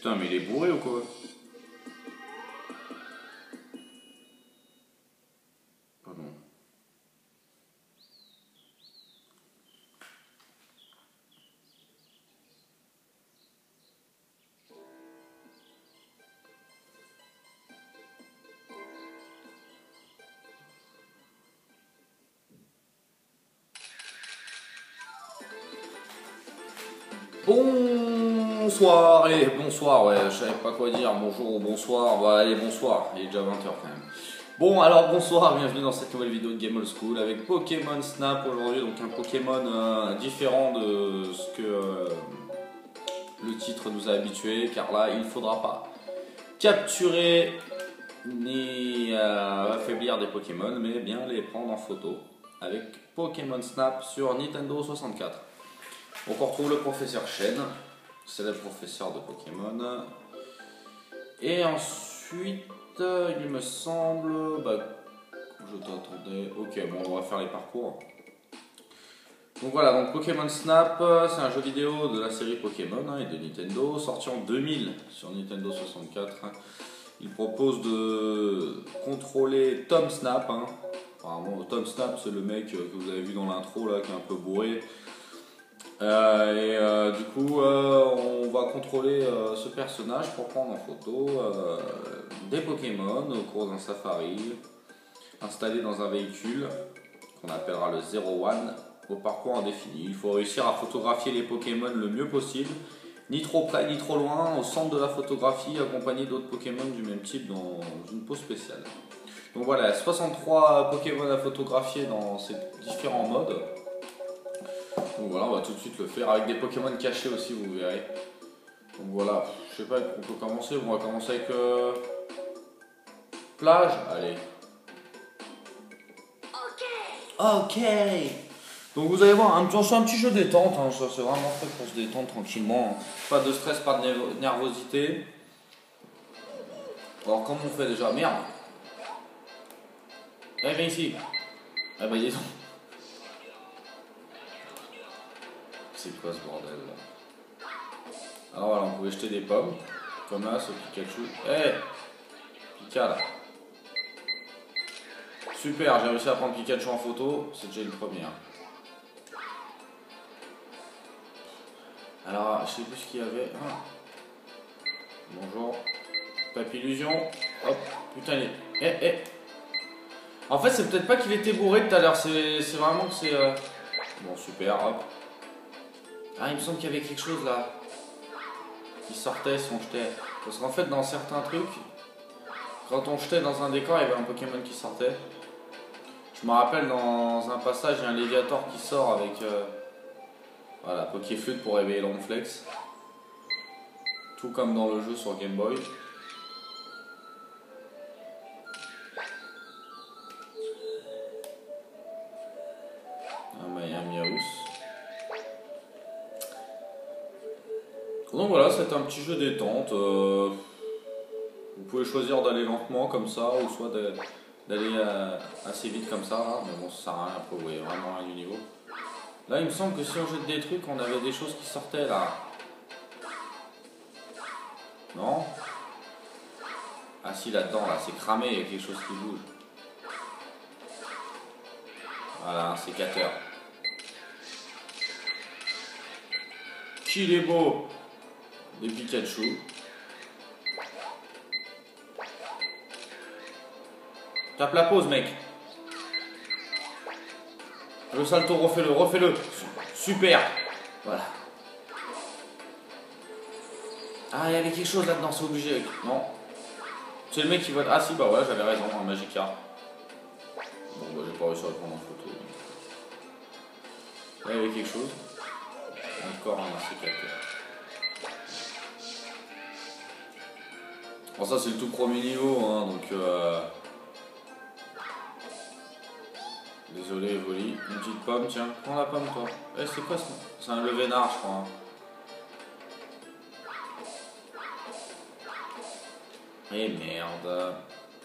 Putain, mais il est bourré ou quoi? Pardon. Bonsoir et bonsoir, ouais, je savais pas quoi dire, bonjour ou bonsoir, bah allez bonsoir, il est déjà 20h quand même. Bon alors bonsoir, bienvenue dans cette nouvelle vidéo de Game Old School avec Pokémon Snap aujourd'hui, donc un Pokémon différent de ce que le titre nous a habitué, car là il ne faudra pas capturer ni affaiblir des Pokémon, mais bien les prendre en photo avec Pokémon Snap sur Nintendo 64. Donc on retrouve le professeur Chen, c'est le professeur de Pokémon. Et ensuite, il me semble... Bah, je t'attendais... Ok, bon, on va faire les parcours. Donc voilà, donc Pokémon Snap, c'est un jeu vidéo de la série Pokémon et de Nintendo, sorti en 2000 sur Nintendo 64. Il propose de contrôler Tom Snap. Apparemment, Tom Snap, c'est le mec que vous avez vu dans l'intro, là, qui est un peu bourré. Du coup, on va contrôler ce personnage pour prendre en photo des Pokémon au cours d'un safari installé dans un véhicule qu'on appellera le 01 au parcours indéfini. Il faut réussir à photographier les Pokémon le mieux possible, ni trop près ni trop loin, au centre de la photographie, accompagné d'autres Pokémon du même type dans une pose spéciale. Donc voilà, 63 Pokémon à photographier dans ces différents modes. Donc voilà, on va tout de suite le faire avec des Pokémon cachés aussi, vous verrez. Donc voilà, je sais pas, on peut commencer. On va commencer avec plage. Allez. Ok. Donc vous allez voir, c'est un petit jeu détente. Ça c'est vraiment fait pour se détendre tranquillement. Pas de stress, pas de nervosité. Alors comment on fait déjà? Merde. Eh viens ici. Ah bah dis donc. C'est quoi ce bordel là? Alors voilà, on pouvait jeter des pommes, comme là, ce Pikachu. Hey, Pika là. Super, j'ai réussi à prendre Pikachu en photo, c'est déjà une première. Alors, je sais plus ce qu'il y avait. Bonjour. Papillusion. Hop, putain, En fait, c'est peut-être pas qu'il était bourré tout à l'heure, c'est vraiment que c'est... Bon, super, hop. Ah, il me semble qu'il y avait quelque chose là. Qui sortait si on jetait. Parce qu'en fait, dans certains trucs, quand on jetait dans un décor, il y avait un Pokémon qui sortait. Je me rappelle dans un passage, il y a un Léviator qui sort avec voilà, Pokéflute pour réveiller le Ronflex. Tout comme dans le jeu sur Game Boy. Ah bah il y a un Miaous. Donc voilà, c'est un petit jeu détente. Vous pouvez choisir d'aller lentement comme ça, ou soit d'aller assez vite comme ça, là. Mais bon, ça sert à rien, après vous voyez vraiment rien du niveau. Là, il me semble que si on jette des trucs, on avait des choses qui sortaient là. Non? Ah si, là-dedans, là, c'est cramé, il y a quelque chose qui bouge. Voilà, un sécateur. Qu'il est beau! Des Pikachu. Tape la pause, mec. Le salto, refais-le. Super. Voilà. Ah, il y avait quelque chose là-dedans, c'est obligé. Non. C'est le mec qui vote. Ah si, bah ouais, j'avais raison, un Magikarp. Bon, bah j'ai pas réussi à le prendre en photo. Là, il y avait quelque chose. Encore un sécateur. Bon, ça, c'est le tout premier niveau, hein, donc... Désolé, Evoli. Une petite pomme, tiens. Prends la pomme, toi. Eh, c'est quoi ça? C'est un Levénard, je crois. Eh merde.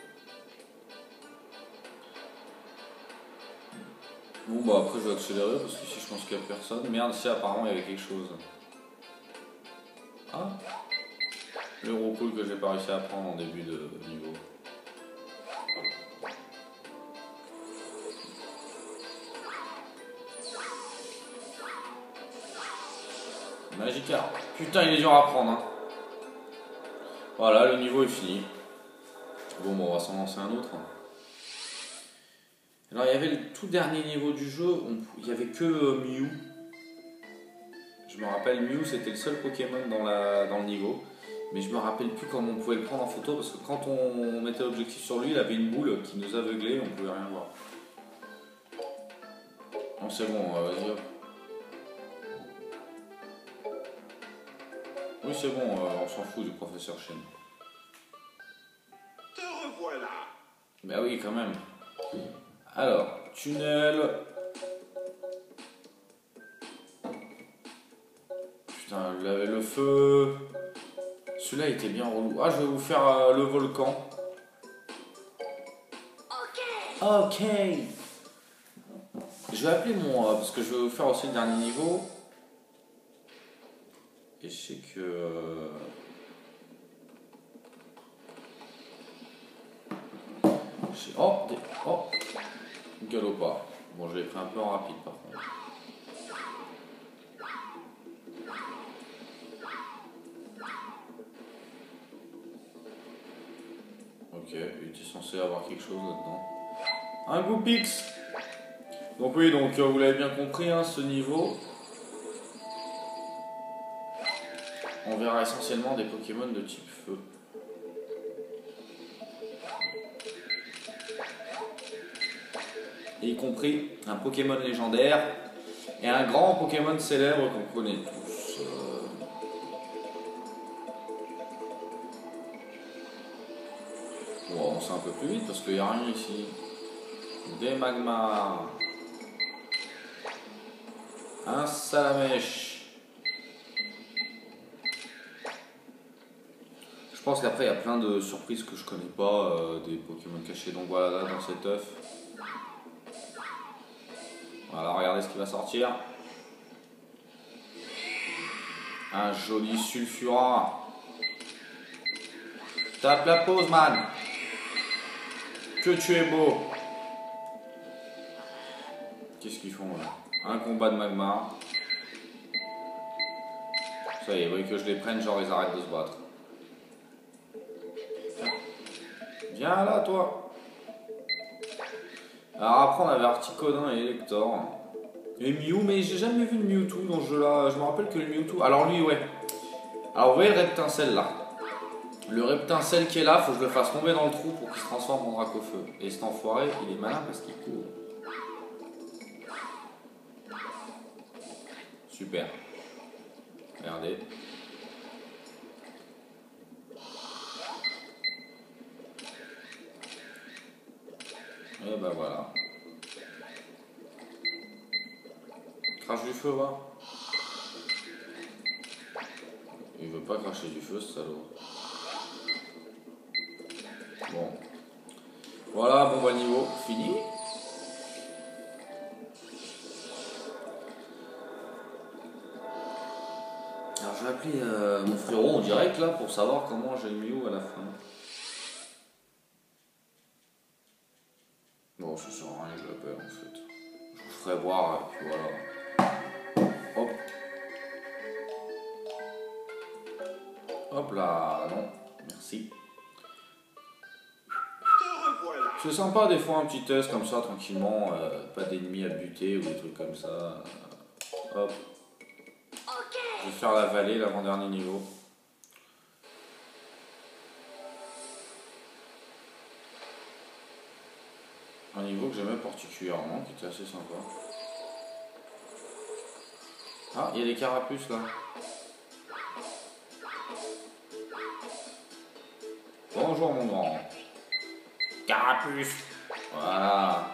Bon, bah après, je vais accélérer parce qu'ici, je pense qu'il n'y a personne. Merde, si, apparemment, il y avait quelque chose. Ah? L'euro cool que j'ai pas réussi à prendre en début de niveau. Magikarp. Putain, il est dur à prendre. Hein. Voilà, le niveau est fini. Bon, on va s'en lancer un autre. Alors, il y avait le tout dernier niveau du jeu. Il n'y avait que Mew. Je me rappelle, Mew, c'était le seul Pokémon dans le niveau. Mais je me rappelle plus comment on pouvait le prendre en photo. Parce que quand on mettait l'objectif sur lui, il avait une boule qui nous aveuglait. On pouvait rien voir. Non, c'est bon, vas-y hop. Oui, c'est bon, on s'en fout du professeur Chen. Te revoilà. Bah oui, quand même. Alors, tunnel. Putain, le feu. Celui-là était bien relou. Ah, je vais vous faire le volcan. Ok. Je vais appeler mon... parce que je vais vous faire aussi le dernier niveau. Et je sais que... Oh, oh, Galopa. Bon, je l'ai pris un peu en rapide par contre. Ok, il était censé avoir quelque chose là-dedans. Un Goupix. Donc oui, donc vous l'avez bien compris, hein, ce niveau. On verra essentiellement des Pokémon de type feu. Et y compris un Pokémon légendaire et un grand Pokémon célèbre qu'on connaît tous. Bon, on avance un peu plus vite parce qu'il n'y a rien ici. Des magmas. Un salamèche. Je pense qu'après il y a plein de surprises que je connais pas, des Pokémon cachés. Donc voilà, là dans cet œuf. Voilà, regardez ce qui va sortir. Un joli Sulfura. Tape la pause, man. Que tu es beau. Qu'est-ce qu'ils font là? Un combat de magma. Ça y est, vous voyez que je les prenne, genre ils arrêtent de se battre. Viens là, toi. Alors après, on avait Articodin et Elector. Et Mew, mais j'ai jamais vu le Mewtwo dans ce jeu-là. Je me rappelle que le Mewtwo... Alors lui, ouais. Alors vous voyez le Reptincelle là. Le Reptincelle qui est là, faut que je le fasse tomber dans le trou pour qu'il se transforme en Dracofeu. Et cet enfoiré, il est malin parce qu'il court. Super. Regardez. Et bah voilà. Crache du feu, va. Il veut pas cracher du feu, ce salaud. Bon. Voilà, bon bah niveau fini. Alors je vais appeler mon frérot en direct là pour savoir comment j'ai le Mew à la fin. Bon, ça sert à rien que je l'appelle en fait. Je vous ferai voir et puis voilà. Hop. Hop là, non, merci. C'est sympa des fois un petit test comme ça tranquillement, pas d'ennemis à buter ou des trucs comme ça. Hop. Je vais faire la vallée, l'avant-dernier niveau. Un niveau que j'aimais particulièrement, qui était assez sympa. Ah, il y a des carapuces là. Bonjour mon grand. Carapuce. Voilà.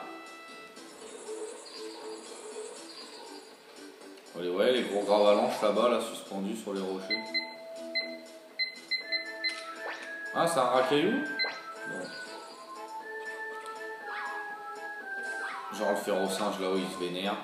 Vous voyez les gros gravalanches là-bas, là, suspendus sur les rochers. Ah, c'est un racaillou? Bon. Genre le férocinge là où il se vénère.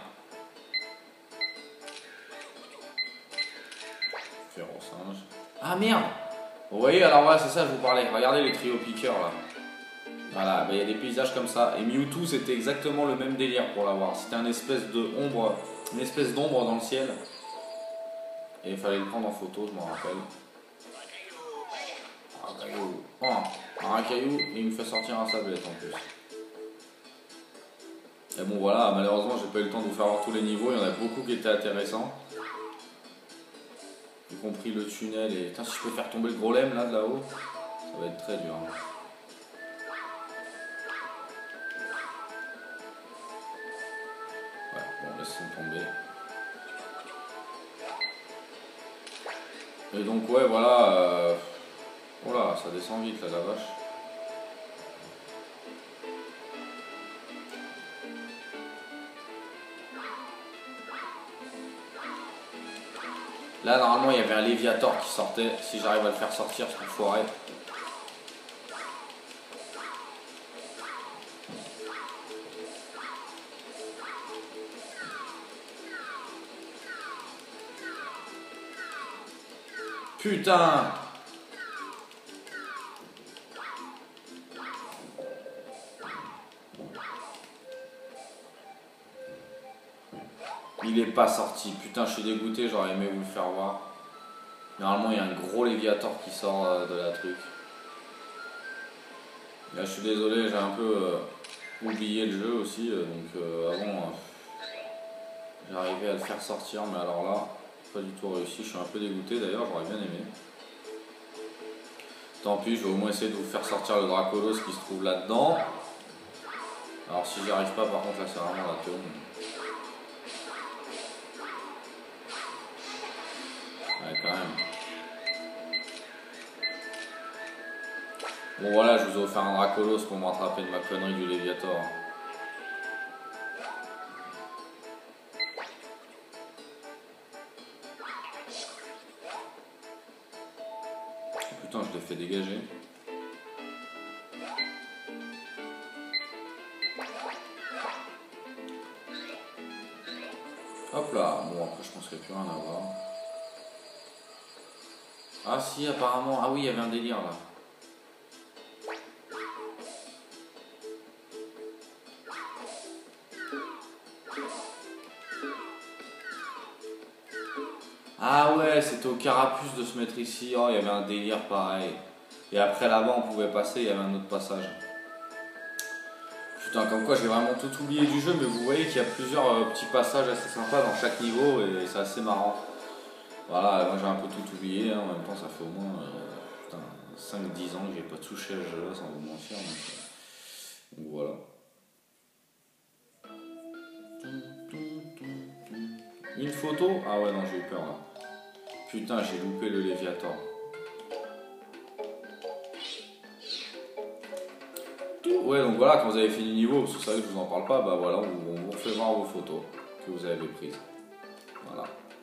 Férocinge. Ah merde! Vous voyez, alors voilà, c'est ça je vous parlais. Regardez les trio piqueurs là. Voilà, il y a des paysages comme ça. Et Mewtwo, c'était exactement le même délire pour l'avoir. C'était une espèce d'ombre dans le ciel. Et il fallait le prendre en photo, je m'en rappelle. Un caillou. Un caillou, et il me fait sortir un sablette en plus. Et bon voilà, malheureusement j'ai pas eu le temps de vous faire voir tous les niveaux, il y en a beaucoup qui étaient intéressants. Y compris le tunnel et... Putain, si je peux faire tomber le gros lemme là de là-haut, ça va être très dur. Ouais, bon, laissons tomber. Et donc ouais, voilà... Oh là, ça descend vite là, la vache. Là, normalement, il y avait un Léviator qui sortait. Si j'arrive à le faire sortir, c'est enfoiré. Putain! Il est pas sorti. Putain, je suis dégoûté, j'aurais aimé vous le faire voir. Normalement, il y a un gros Léviator qui sort de la truc. Là, je suis désolé, j'ai un peu oublié le jeu aussi. Donc, avant, j'arrivais à le faire sortir, mais alors là, pas du tout réussi. Je suis un peu dégoûté d'ailleurs, j'aurais bien aimé. Tant pis, je vais au moins essayer de vous faire sortir le Dracolos qui se trouve là-dedans. Alors, si j'y arrive pas, par contre, là, c'est vraiment la tombe. Ouais, quand même. Bon voilà, je vous ai offert un Dracolos pour me rattraper de ma connerie du Léviator. Putain, je l'ai fait dégager. Hop là, bon après je pense qu'il n'y a plus rien à voir. Ah si, apparemment, ah oui, il y avait un délire là. Ah ouais, c'était au Carapuce de se mettre ici. Oh, il y avait un délire pareil. Et après là-bas, on pouvait passer, il y avait un autre passage. Putain, comme quoi j'ai vraiment tout oublié du jeu, mais vous voyez qu'il y a plusieurs petits passages assez sympas dans chaque niveau et c'est assez marrant. Voilà, moi j'ai un peu tout oublié, hein. En même temps ça fait au moins 5-10 ans que j'ai pas touché à ce jeu-là sans vous mentir. Donc voilà. Une photo? Ah ouais non, j'ai eu peur là. Putain, j'ai loupé le Léviator. Ouais, donc voilà, quand vous avez fini le niveau, parce que c'est vrai que je vous en parle pas, bah voilà, on vous refait voir vos photos que vous avez prises. Voilà.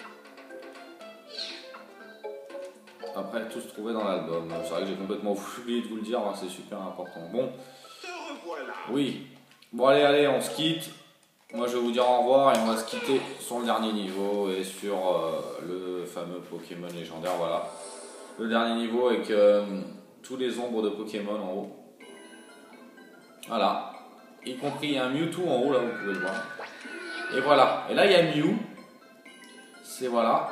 Après, tout se trouvait dans l'album. C'est vrai que j'ai complètement oublié de vous le dire, hein, c'est super important. Bon. Oui. Bon, allez, on se quitte. Moi, je vais vous dire au revoir et on va se quitter sur le dernier niveau et sur le fameux Pokémon légendaire. Voilà. Le dernier niveau avec tous les ombres de Pokémon en haut. Voilà. Y compris, il y a un Mewtwo en haut, là, vous pouvez le voir. Et voilà. Et là, il y a Mew. C'est voilà.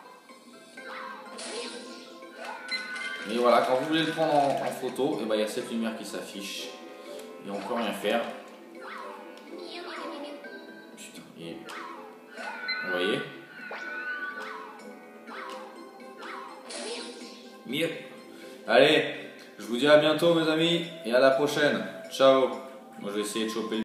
Et voilà, quand vous voulez le prendre en photo, et ben, il y a cette lumière qui s'affiche. Et on peut rien faire. Putain, et... Vous voyez? Mieux. Allez, je vous dis à bientôt mes amis, et à la prochaine. Ciao. Moi je vais essayer de choper le